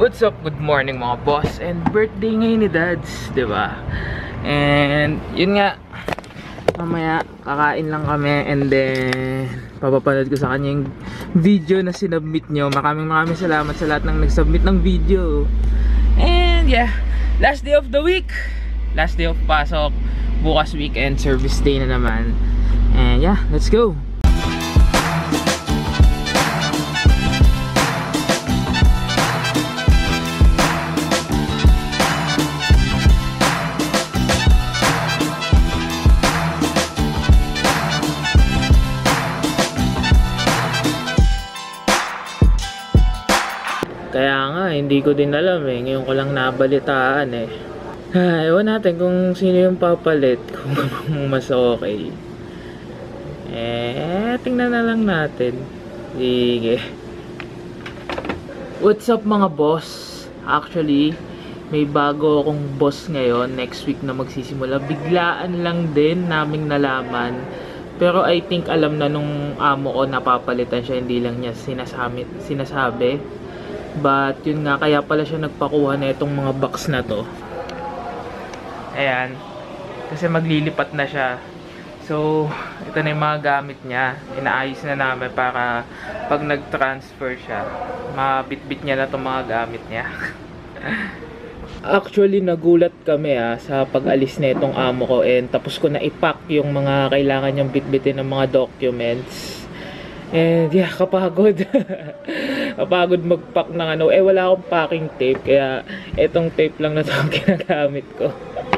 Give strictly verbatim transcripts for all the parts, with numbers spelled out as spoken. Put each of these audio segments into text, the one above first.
What's up? Good morning mga boss. And birthday ngayon ni Dads, diba? And yun nga, mamaya kakain lang kami. And then papapanood ko sa kanya yung video na sinubmit nyo. Maraming maraming salamat sa lahat ng nagsubmit ng video. And yeah, last day of the week, last day of pasok. Bukas weekend, service day na naman. And yeah, let's go. Kaya nga, hindi ko din alam eh. Ngayon ko lang nabalitaan eh. Ah, ewan natin kung sino yung papalit. Kung mas okay. Eh, tingnan na lang natin. Sige. What's up mga boss? Actually, may bago akong boss ngayon. Next week na magsisimula. Biglaan lang din naming nalaman. Pero I think alam na nung amo ko na papalitan siya. Hindi lang niya sinasabi. sinasabi. But yun nga, kaya pala siya nagpakuha na itong mga box na to. Ayan. Kasi maglilipat na siya. So, ito na yung mga gamit niya. Inaayos na namin para pag nag-transfer siya, mabitbit niya na itong mga gamit niya. Actually, nagulat kami ah, sa pag-alis na itong amo ko. And tapos ko na ipack yung mga kailangan niyang bitbitin ng mga documents. And yeah, kapagod. Kapagod mag-pack ng ano. Eh, wala akong packing tape. Kaya, etong tape lang na ito ang ginagamit ko.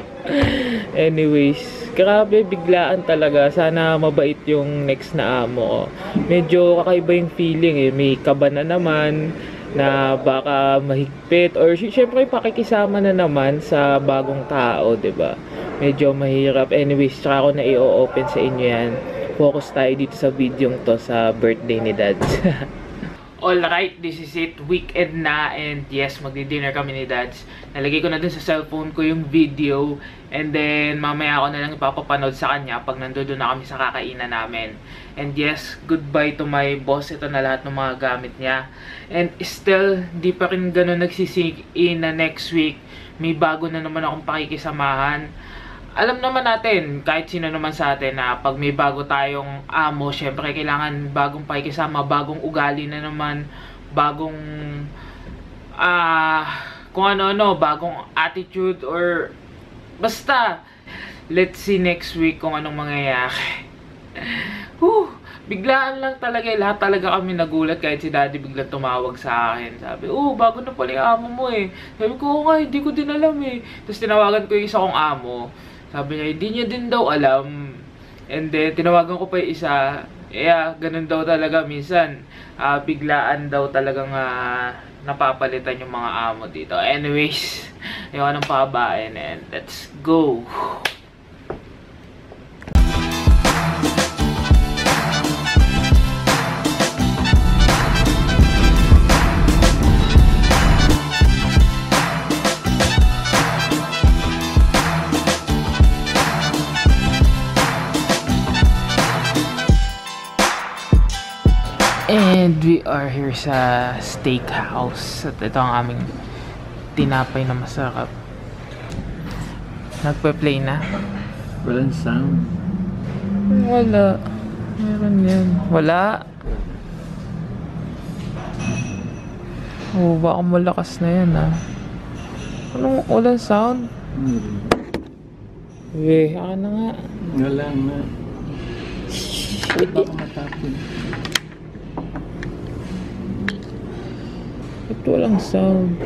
Anyways, grabe, biglaan talaga. Sana mabait yung next na amo ko. Medyo kakaiba yung feeling eh. May kaba na naman na baka mahigpit. Or syempre, pakikisama na naman sa bagong tao, diba? Medyo mahirap. Anyways, tsaka ako na i-open sa inyo yan. Focus tayo dito sa video to sa birthday ni Dads. Alright, this is it. Weekend na and yes, magdi-dinner kami ni Dads. Nalagay ko na dun sa cellphone ko yung video and then mamaya ako na lang ipapapanood sa kanya pag nandoon na kami sa kakainan namin. And yes, goodbye to my boss. Ito na lahat ng mga gamit niya. And still, di pa rin ganun nagsisink in na next week. May bago na naman akong pakikisamahan. Alam naman natin, kahit sino naman sa atin na pag may bago tayong amo, syempre kailangan bagong pakikisama, bagong ugali na naman, bagong ah uh, kung ano-ano, bagong attitude or basta. Let's see next week kung anong mangyayari. Whew, biglaan lang talaga, lahat talaga kami nagulat kahit si Daddy biglang tumawag sa akin. Sabi, oh, bago na pala yung amo mo eh. Sabi ko, oo nga, hindi ko din alam eh. Tapos tinawagan ko yung isa kong amo. Sabi niya, hindi niya din daw alam. And then, tinawagan ko pa yung isa. Yeah, ganun daw talaga minsan. Uh, biglaan daw talagang uh, napapalitan yung mga amo dito. Anyways, yung anong pababain. And let's go! And we are here sa steakhouse. At ito ang aming tinapay na masarap. Nagpe-play na. Walang sound. Wala. Meron yan. Wala. Oh, baka malakas na yan ah. Anong walang sound? Hmm. Eh, ako na nga. Wala na. Baka matapin. Ba't walang sound?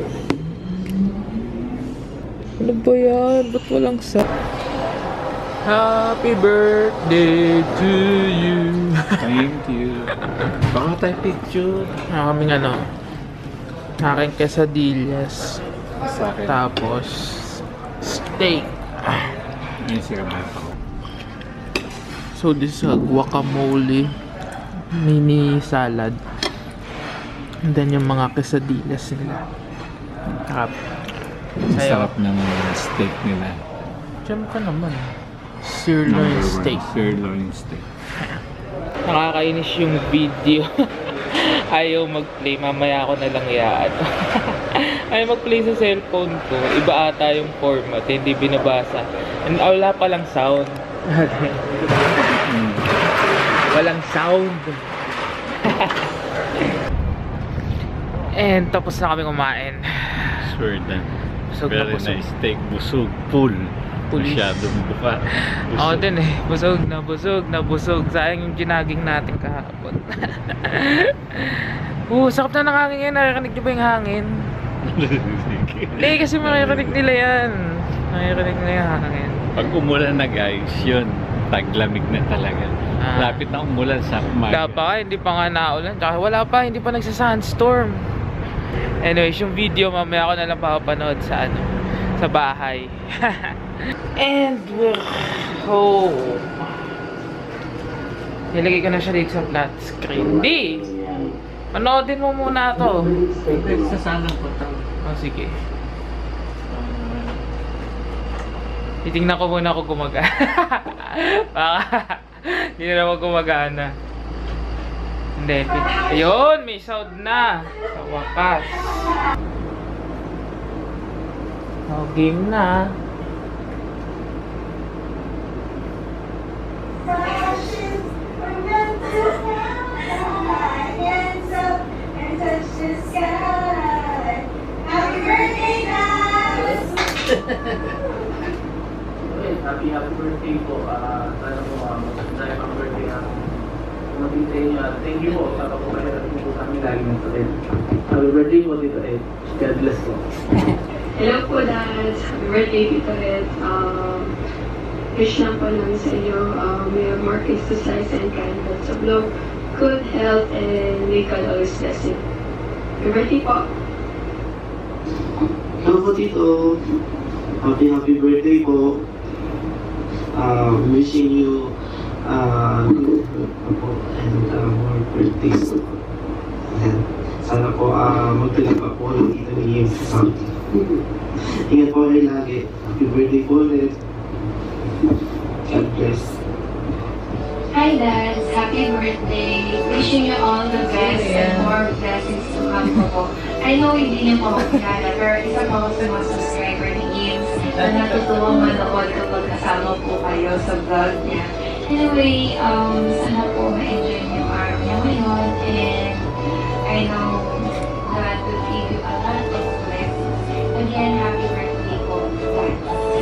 Ano ba yan? Ba't walang sound? Happy birthday to you! Thank you. Baka tayo picture. Ah, kaming ano, aking quesadillas. Sa akin. Tapos, steak. Yan si Ramata. So, this is a guacamole mini salad. And then yung mga quesadillas nila. Sarap. Sarap ng steak nila. Diyan ka naman. Sirloin steak. Sirloin steak. Nakakainis yung video. Ayaw mag-play. Mamaya ako na lang yan. ay mag-play sa cellphone ko. Iba ata yung format, hindi binabasa. And ah, wala palang sound. Walang sound. And tapos na kami kumain. Sure na. Busog na Very busog. nice steak. Busog. Full. Pulis. Masyadong buka. Ako din eh. Busog na busog na busog. Sayang yung ginaging natin kahapon. Oo, sakap na ng hangin yan. Nakikarinig nyo ba yung hangin? Hindi, kasi makikarinig nila yan. Makikarinig nila yung hangin. Pag umulan na guys, yun. Taglamig na talaga. Ah. Lapit na umulan sa umaga. Wala pa, hindi pa nga naulan. Tsaka wala pa, hindi pa nagsa-sunstorm. Anyways, yung video mamaya ko na lang papanood sa ano, sa bahay. And we're home. Nilagay ko na siya dito sa flat screen. Di! Manoodin mo muna to. Sasanang ko ito. Oh, sige. Titingnan ko muna ako gumagana. Baka hindi na naman gumagana. Hindi. Ayun! May sound na! Sa wakas. Oh, game na. Happy, happy birthday po. Ah, sana po uh, masaya ang birthday na mabintay niya. Thank you po. Saka po kayo natin po kami lagi ng salit. Happy birthday po, Tito Ed. God bless po. Hello po, Dad. Happy birthday, Tito Ed. Um, wish lang po namin sa inyo. Um, may more kids to slice and candles of love, good health, and may God always bless you. Happy birthday po. Hello po, Tito. Happy, happy birthday po. Uh, wishing you uh, good health po and uh, more birthdays po. And sana po uh, magtala pa po yung Tito ni Yim sa Saudi. Ingat po kayo lagi. Happy birthday po ulit. God bless. Hi Dad, happy birthday. Wishing you all the best and more blessings to come po. I know hindi niyo po ako kilala, pero isa po ako sa mga subscriber ni Gims na natutuwang manood kapag kasama po kayo sa vlog niya. Anyway, um, sana po ma-enjoy niyo yung araw niya ngayon, and I know God will give you a lot of blessings. Again, happy birthday po. Dad.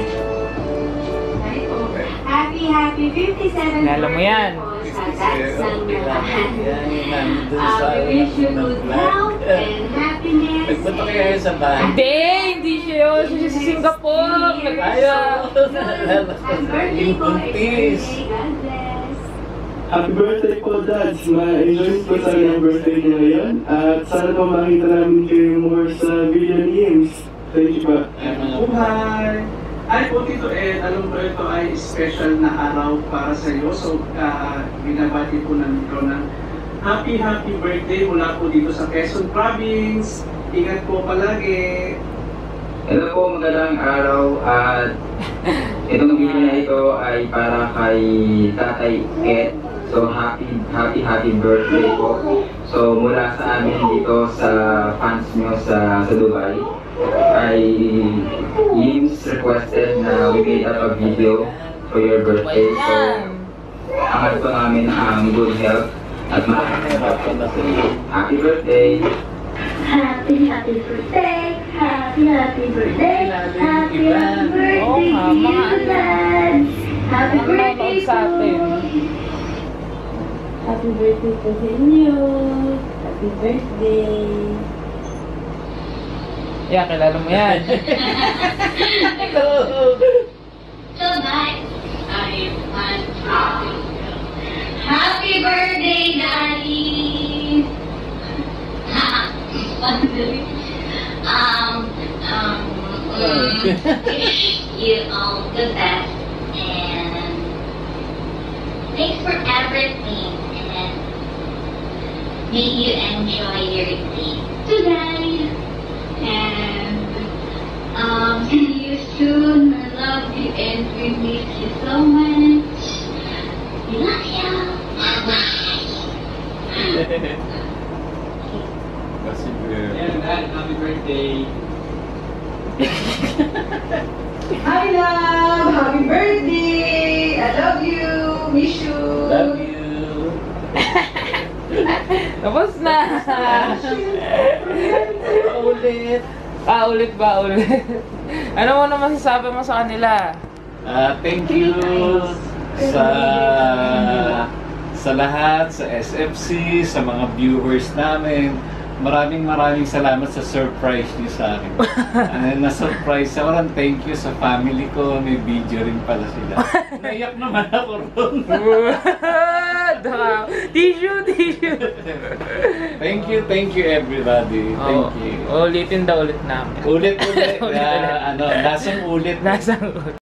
Right over. Happy, happy fifty-seventh Alam mo yan. birthday po sa Dad Sangahan. Uh, we wish you good health and happiness. Nagpunta kayo sa bahay. Hindi! Hindi siya yun. Siya sa Singapore. Nagsiya. Happy birthday po. Buntis. God bless. Happy birthday po, Dad. Ma-enjoy po sana yung birthday niya ngayon. At sana po makita namin kayo more sa video ni Yims. Thank you po. Buhay! Ay po, Tito Ed, alam ko ito ay special na araw para sa iyo. So, uh, binabati po namin ikaw ng happy, happy birthday mula po dito sa Quezon Province. Ingat po palagi. Hello po, magandang araw at itong video na ito ay para kay Tatay Ed. So happy, happy, happy birthday po. So mula sa amin dito sa fans nyo sa, sa Dubai ay Yims requested na we made up a video for your birthday. So angat po namin ang good health at maraming happy birthday! Happy, happy birthday. Happy, happy birthday. Happy, happy birthday, Oo nga, mga dear Dad. Happy Ang birthday nanonood sa atin. po. Happy birthday po sa inyo. Happy birthday. Yeah, kilala mo yan. Tonight, I am happy birthday, Daddy. um, um, mm, wish you all the best, and thanks for everything, and may you enjoy your day today, and um, see you soon. I love you and we miss you so much. We love you. Bye. Kasi, uh, Ayan, Dad, happy birthday. Hi, love! Happy birthday! I love you! Miss you! Love you. Tapos na! Ulit. Ah, ulit ba? Ulit. Ano mo naman masasabi mo sa kanila? Ah, thank you sa sa lahat, sa S F C, sa mga viewers namin. Maraming maraming salamat sa surprise niyo sa akin. Uh, na-surprise ako lang. Thank you sa family ko. May video rin pala sila. Naiyak naman ako ron. Tissue, tissue. Thank you, thank you everybody. Thank Oo. you. Ulitin daw ulit namin. Ulit-ulit. Uh, ano, lasang ulit. Nasang ulit.